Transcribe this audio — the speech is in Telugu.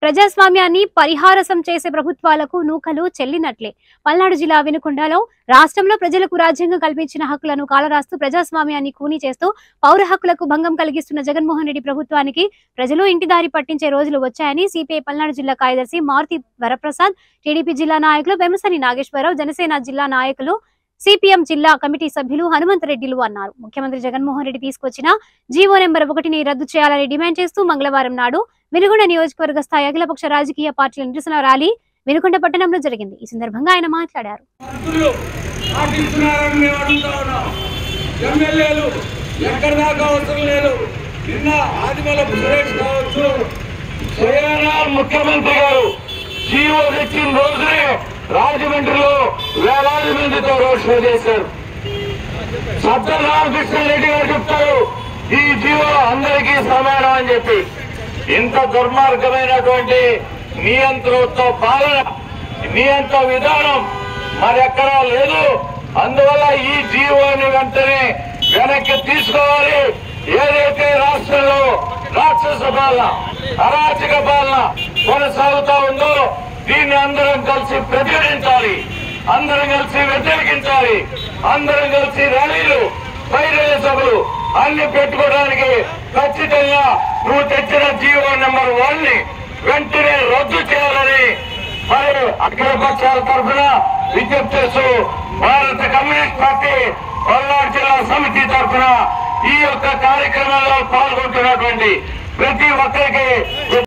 ప్రజాస్వామ్యాన్ని పరిహారసం చేసే ప్రభుత్వాలకు నూకలు చెల్లినట్లే. పల్నాడు జిల్లా వినుకొండలో రాష్ట్రంలో ప్రజలకు రాజ్యాంగం కల్పించిన హక్కులను కాలరాస్తూ ప్రజాస్వామ్యాన్ని కూనీ చేస్తూ పౌర హక్కులకు భంగం కలిగిస్తున్న జగన్మోహన్ రెడ్డి ప్రభుత్వానికి ప్రజలు ఇంటిదారి పట్టించే రోజులు వచ్చాయని సిపిఐ పల్నాడు జిల్లా కార్యదర్శి మారుతి వరప్రసాద్, టీడీపీ జిల్లా నాయకులు బెమసని నాగేశ్వరరావు, జనసేన జిల్లా నాయకులు, సిపిఎం జిల్లా కమిటీ సభ్యులు హనుమంతరెడ్డిలు అన్నారు. ముఖ్యమంత్రి జగన్మోహన్ రెడ్డి తీసుకొచ్చిన జీవో నెంబర్ 1ని రద్దు చేయాలని డిమాండ్ చేస్తూ మంగళవారం నాడు వినుకొండ నియోజకవర్గ స్థాయి అఖిలపక్ష రాజకీయ పార్టీల నిరసన ర్యాలీ వినుకొండ పట్టణంలో జరిగింది. ఈ సందర్భంగా ఆయన మాట్లాడారు. ముఖ్యమంత్రి గారు జీవో తెచ్చిన రోజునే రాజమండ్రిలో వేలాది మందితో రోడ్ షో చేశారు. సత్యనారాయణ గారు చెప్తారు ఈ జీవో అందరికీ సమానం అని చెప్పి. ఇంత దుర్మార్గమైనటువంటి నియంత్రణతో పాలన, నియంత్ర విధానం మరెక్కడా లేదు. అందువల్ల ఈ జీవోని వెంటనే వెనక్కి తీసుకోవాలి. ఏదైతే రాష్ట్రంలో రాక్షస పాలన, అరాచక పాలన కొనసాగుతా ఉందో దీన్ని అందరం కలిసి ప్రతిఘటించాలి, అందరం కలిసి వ్యతిరేకించాలి, అందరం కలిసి ర్యాలీలు, బహిరంగ సభలు అన్ని పెట్టుకోవడానికి ఖచ్చితంగా నువ్వు తెచ్చిన జీవో నెంబర్ 1ని వెంటనే రద్దు చేయాలని మరి అఖిల పక్షాల తరఫున విజ్ఞప్తి చేస్తూ భారత కమ్యూనిస్ట్ పార్టీ పల్నాడు జిల్లా సమితి తరఫున ఈ యొక్క కార్యక్రమంలో పాల్గొంటున్నటువంటి ప్రతి ఒక్కరికి